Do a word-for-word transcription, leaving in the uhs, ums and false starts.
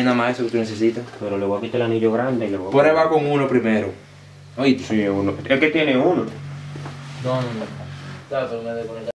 Es nada más eso que tú necesitas. Pero le voy a quitar el anillo grande y le voy a... Prueba con uno primero. Oíste. Sí, uno. Es que tiene uno. No, no, no. Claro, pero me desconecté.